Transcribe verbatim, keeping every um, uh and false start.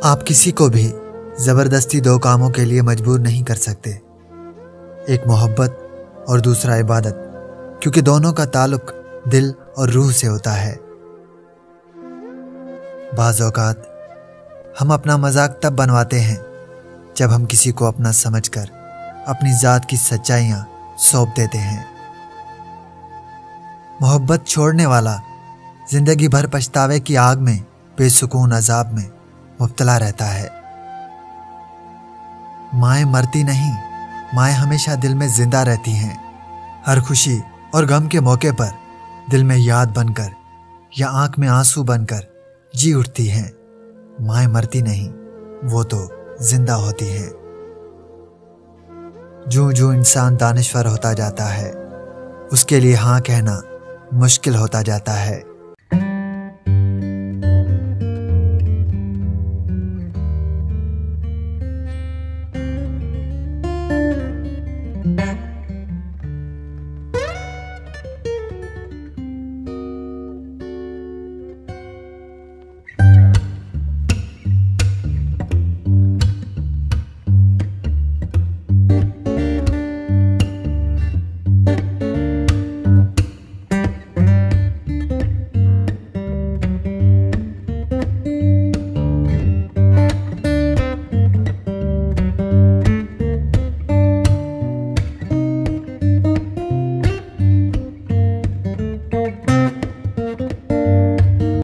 आप किसी को भी ज़बरदस्ती दो कामों के लिए मजबूर नहीं कर सकते, एक मोहब्बत और दूसरा इबादत, क्योंकि दोनों का ताल्लुक दिल और रूह से होता है। बाज़ औक़ात हम अपना मजाक तब बनवाते हैं जब हम किसी को अपना समझकर अपनी ज़ात की सच्चाइयाँ सौंप देते हैं। मोहब्बत छोड़ने वाला जिंदगी भर पछतावे की आग में बेसुकून अजाब में मुब्तला रहता है। माएँ मरती नहीं, माएँ हमेशा दिल में जिंदा रहती हैं। हर खुशी और गम के मौके पर दिल में याद बनकर या आंख में आंसू बनकर जी उठती हैं। माएँ मरती नहीं, वो तो जिंदा होती हैं। जो जो इंसान दानिश्वर होता जाता है, उसके लिए हाँ कहना मुश्किल होता जाता है।